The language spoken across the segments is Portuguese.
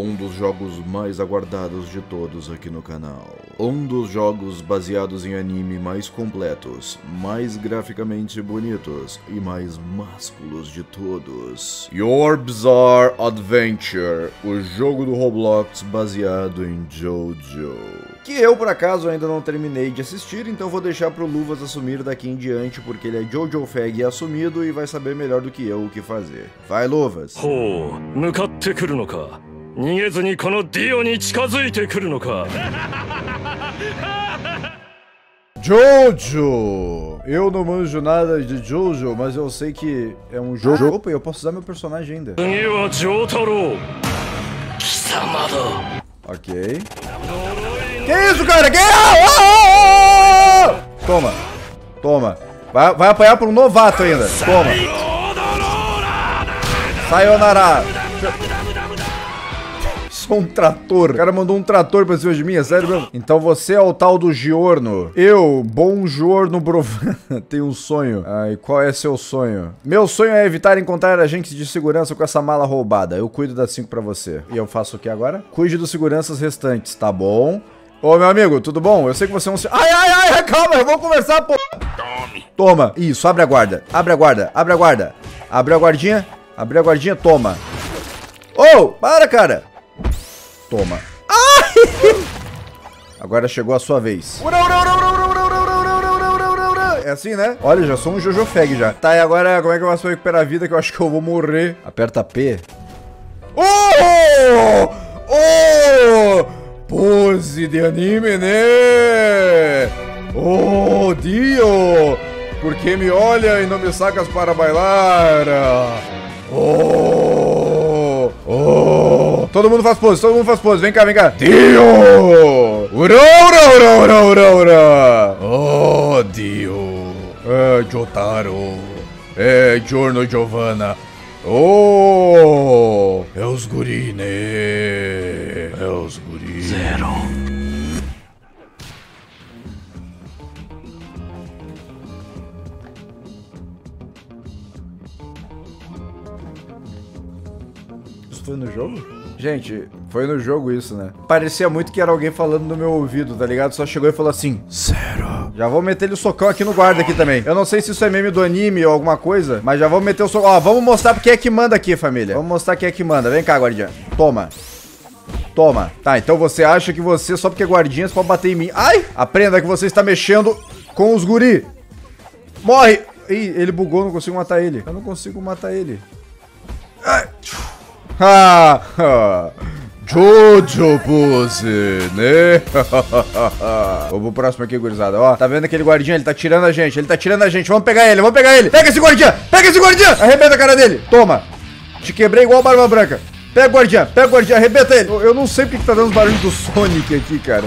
um dos jogos mais aguardados de todos aqui no canal. Um dos jogos baseados em anime mais completos, mais graficamente bonitos e mais másculos de todos. Your Bizarre Adventure, o jogo do Roblox baseado em JoJo. Que eu, por acaso, ainda não terminei de assistir, então vou deixar pro Luvas assumir daqui em diante, porque ele é JoJo Fag assumido e vai saber melhor do que eu o que fazer. Vai, Luvas! JoJo! Eu não manjo nada de JoJo, mas eu sei que é um jogo. Opa, eu posso usar meu personagem ainda. Ok. Que isso, cara? Que... Toma. Toma. Vai apanhar por um novato ainda. Toma. Sayonara. Sou um trator. O cara mandou um trator pra cima de mim, é sério mesmo? Então você é o tal do Giorno. Eu, bom Giorno Brovana, tenho um sonho. E qual é seu sonho? Meu sonho é evitar encontrar agentes de segurança com essa mala roubada. Eu cuido das 5 pra você. E eu faço o que agora? Cuide dos seguranças restantes, tá bom? Ô, meu amigo, tudo bom? Eu sei que você é um... Ai, calma, eu vou conversar, pô. Toma. Isso, abre a guarda. Abre a guarda, abre a guarda. Abre a guardinha. Abre a guardinha, toma. Ô, para, cara. Toma. Ai! Agora chegou a sua vez. É assim, né? Olha, já sou um Jojo Fag já. Tá, e agora como é que eu faço pra recuperar a vida que eu acho que eu vou morrer? Aperta P. Oh! Pose de anime, né? Oh, Dio! Por que me olha e não me sacas para bailar? Todo mundo faz pose, Vem cá. Dio! Ura! Oh, Dio! Jotaro! Giorno Giovanna! Oh! É os guri, né? É os guri. Zero. Isso foi no jogo? Gente, foi no jogo isso, né? Parecia muito que era alguém falando no meu ouvido, tá ligado? Só chegou e falou assim, Zero. Já vou meter ele o socão aqui no guarda aqui também. Eu não sei se isso é meme do anime ou alguma coisa, mas já vou meter o socão. Ó, vamos mostrar quem é que manda aqui, família. Vamos mostrar quem é que manda. Vem cá, guardinha. Toma. Toma. Tá, então você acha que você, só porque é guardinha, você pode bater em mim. Ai! Aprenda que você está mexendo com os guri. Morre! Ih, ele bugou, não consigo matar ele. Eu não consigo matar ele. Ai. Jojo pose, né? Vamos pro próximo aqui, gurizada. Ó, tá vendo aquele guardinha? Ele tá tirando a gente, Vamos pegar ele, Pega esse guardinha! Arrebenta a cara dele. Toma. Te quebrei igual Barba Branca. Pega o guardinha, arrebenta ele. Eu não sei porque que tá dando os barulhos do Sonic aqui, cara.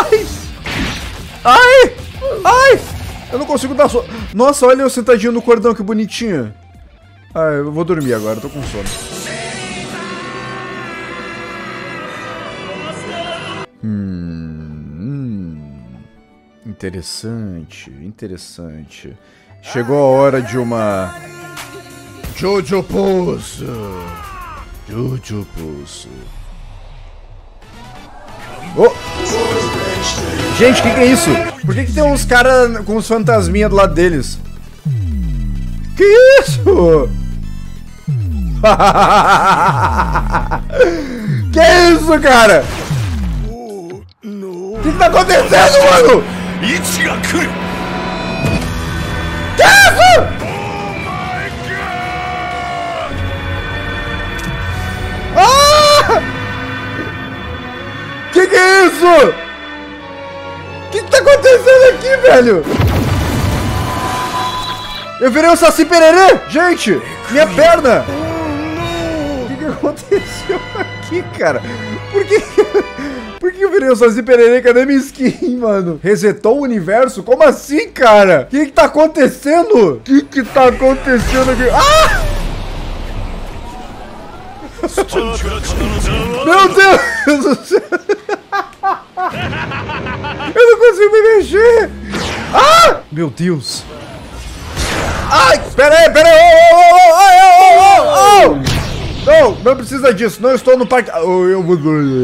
Ai! Eu não consigo dar sono. Nossa, olha eu sentadinho no cordão, que bonitinho. Eu vou dormir agora, tô com sono. Interessante. Chegou a hora de uma JoJo pose. Oh! Gente, o que é isso? Por que tem uns caras com os fantasminha do lado deles? Que isso? Que isso, cara? O que tá acontecendo, mano? Que isso? Que é isso? O que tá acontecendo aqui, velho? Eu virei um Saci Pererê! Gente, minha perna! O que aconteceu aqui, cara? Por que eu virei um Saci Pererê? Cadê minha skin, mano? Resetou o universo? Como assim, cara? O que tá acontecendo? O que tá acontecendo aqui? Meu Deus do céu! Eu não consigo me mexer! Meu Deus! Ai! Pera aí! Não, não precisa disso. Não estou no parque. Eu vou...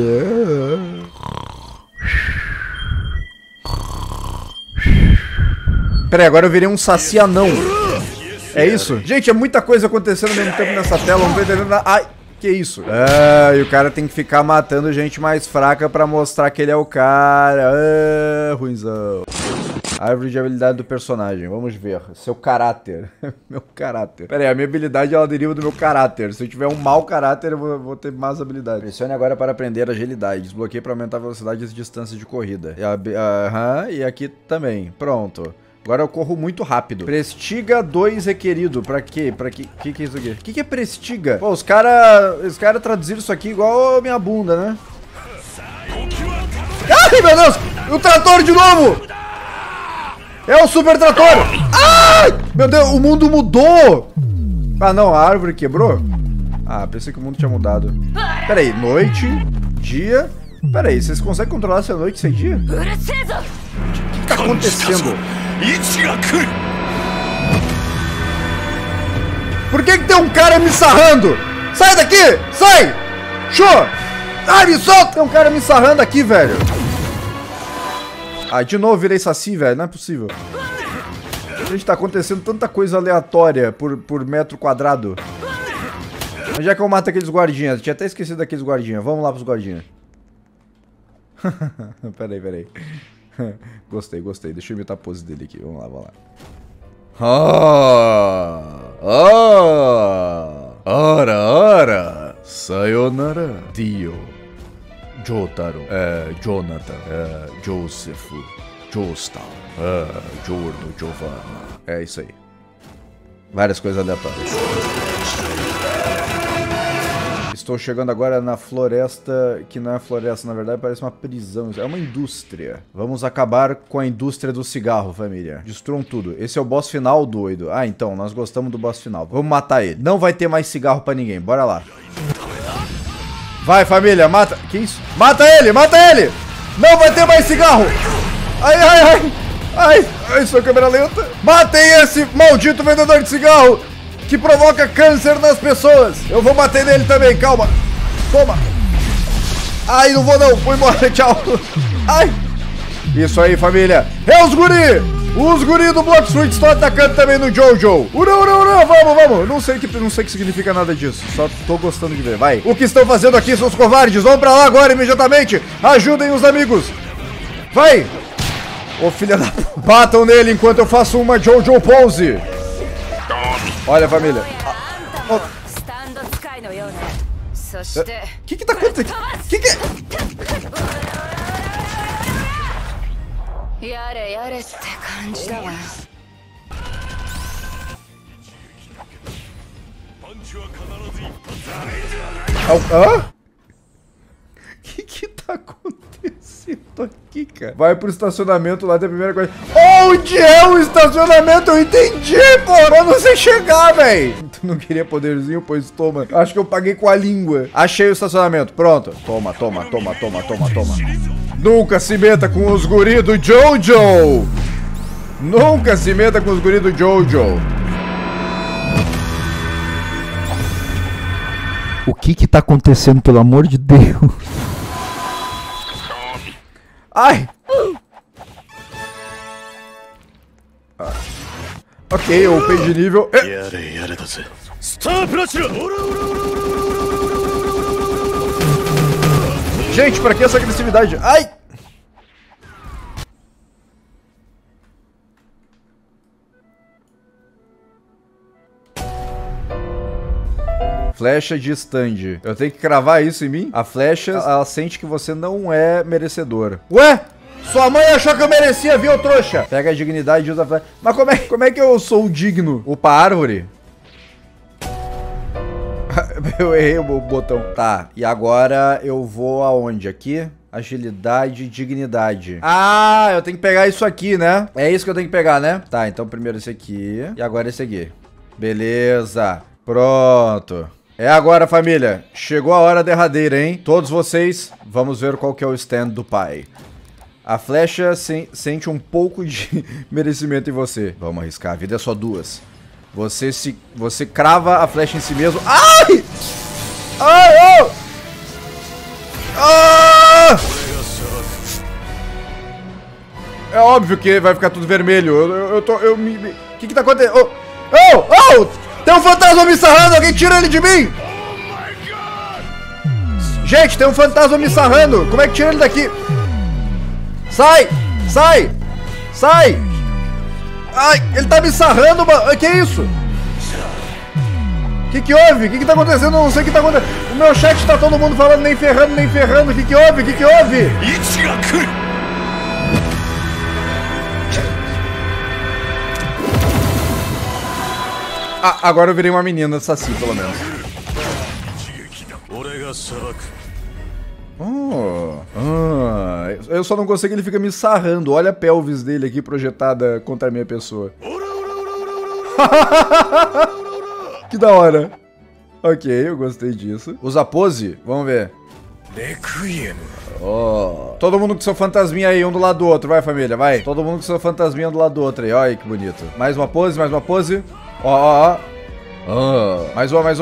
Pera aí, agora eu virei um saci anão. É isso? Gente, é muita coisa acontecendo ao mesmo tempo nessa tela. Não tô entendendo nada. Ai, que isso? Ah, e o cara tem que ficar matando gente mais fraca pra mostrar que ele é o cara. Ah, ruimzão. Árvore de habilidade do personagem. Vamos ver. Seu caráter. Meu caráter. Pera aí, a minha habilidade ela deriva do meu caráter. Se eu tiver um mau caráter, eu vou ter más habilidades. Pressione agora para aprender agilidade. Desbloqueie para aumentar a velocidade e as distâncias de corrida. E aqui também. Pronto. Agora eu corro muito rápido. Prestiga 2 requerido. Pra quê? Pra que é isso aqui? O que é prestiga? Pô, os cara traduziram isso aqui igual a minha bunda, né? Ai, meu Deus! O trator de novo! É o super trator! Ai! Meu Deus, o mundo mudou! Ah, não, a árvore quebrou? Ah, pensei que o mundo tinha mudado. Pera aí, noite, dia... Pera aí, vocês conseguem controlar se é noite e se é dia? O que tá acontecendo? Por que tem um cara me sarrando? Sai daqui! Sai! Show! Ai, me solta! Tem um cara me sarrando aqui, velho. Ah, de novo virei saci, velho. Não é possível. Gente, tá acontecendo tanta coisa aleatória por metro quadrado. Onde é que eu mato aqueles guardinhas? Eu tinha até esquecido daqueles guardinhas. Vamos lá pros guardinhas. Peraí. Gostei. Deixa eu imitar a pose dele aqui. Vamos lá. Ora. Sayonara, Dio. Jotaro, Jonathan, Joseph, Jostal, Giorno, Giovanna. É isso aí. Várias coisas aleatórias. Estou chegando agora na floresta, que não é floresta, na verdade, parece uma prisão. É uma indústria. Vamos acabar com a indústria do cigarro, família. Destruam tudo. Esse é o boss final, doido. Ah, então, nós gostamos do boss final. Vamos matar ele. Não vai ter mais cigarro pra ninguém. Bora lá. Vai, família, mata. Que isso? Mata ele! Não vai ter mais cigarro! Ai, sua câmera lenta. Matem esse maldito vendedor de cigarro que provoca câncer nas pessoas. Eu vou bater nele também, calma. Toma. Ai, não vou não. Vou embora, tchau. Ai. Isso aí, família. É os guri! Os guri do Blox Fruit estão atacando também no Jojo. Ura, vamos. Não sei o que significa nada disso. Só tô gostando de ver, vai. O que estão fazendo aqui, seus covardes? Vão pra lá agora, imediatamente. Ajudem os amigos. Vai. Ô, filha da... Batam nele enquanto eu faço uma Jojo Pose. Olha, família. Que tá acontecendo? Que é? Hã? Que tá acontecendo aqui, cara? Vai pro estacionamento lá da primeira coisa. Onde é o estacionamento? Eu entendi, pô. Eu não sei chegar, velho. Tu não queria poderzinho? Pois toma. Acho que eu paguei com a língua. Achei o estacionamento. Pronto. Toma. Nunca se meta com os guri do Jojo. Nunca se meta com os guri do Jojo. O que tá acontecendo, pelo amor de Deus? Ai! Ok, eu upei de nível. Gente, pra que essa agressividade? Ai! Flecha de stand. Eu tenho que cravar isso em mim? A flecha, ela sente que você não é merecedor. Ué? Sua mãe achou que eu merecia, viu, trouxa? Pega a dignidade e usa a flecha. Mas como é que eu sou digno? Upa árvore? Eu errei o botão. Tá, e agora eu vou aonde? Aqui? Agilidade e dignidade. Ah, eu tenho que pegar isso aqui, né? É isso que eu tenho que pegar, né? Tá, então primeiro esse aqui. E agora esse aqui. Beleza. Pronto. É agora, família. Chegou a hora derradeira, hein? Todos vocês, vamos ver qual que é o stand do pai. A flecha sente um pouco de merecimento em você. Vamos arriscar, a vida é só duas. Você crava a flecha em si mesmo. Ai! Ai, oh! Ah! É óbvio que vai ficar tudo vermelho. O que tá acontecendo? Oh! Tem um fantasma me sarrando! Alguém tira ele de mim! Gente, tem um fantasma me sarrando! Como é que tira ele daqui? Sai! Ai, ele tá me sarrando, mano! Que isso? O que houve? O que tá acontecendo? Eu não sei o que tá acontecendo. O meu chat tá todo mundo falando nem ferrando. O que houve? Ah, agora eu virei uma menina saci, pelo menos. Eu só não consigo, ele fica me sarrando. Olha a pelvis dele aqui projetada contra a minha pessoa. Que da hora. Ok, eu gostei disso. Usa pose? Vamos ver. Oh. Todo mundo com seu fantasminha aí, um do lado do outro. Vai, família, vai. Todo mundo com seu fantasminha um do lado do outro aí. Olha que bonito. Mais uma pose. Ó. Mais uma.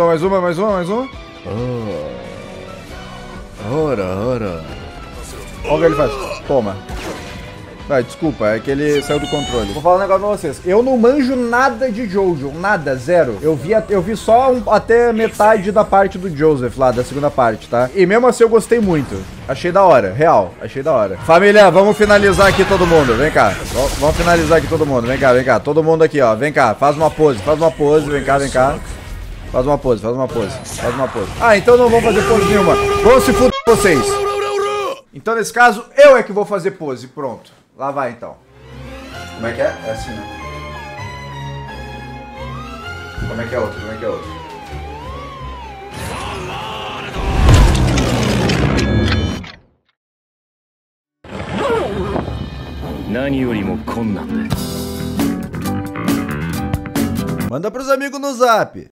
Ora. Olha o que ele faz. Toma. Vai, desculpa, é que ele saiu do controle. Vou falar um negócio pra vocês. Eu não manjo nada de Jojo. Nada, zero. Eu vi só até metade da parte do Joseph lá, da segunda parte, tá? E mesmo assim eu gostei muito. Achei da hora, real. Achei da hora. Família, vamos finalizar aqui todo mundo. Vem cá. Vamos finalizar aqui todo mundo. Vem cá. Todo mundo aqui, ó. Vem cá. Faz uma pose. Vem cá. Faz uma pose. Ah, então não vou fazer pose nenhuma. Vão se fuder vocês. Então, nesse caso, eu é que vou fazer pose. Pronto. Lá vai, então. Como é que é? É assim, né? Como é que é outro? 何よりも困難だ。 Manda pros amigos no zap.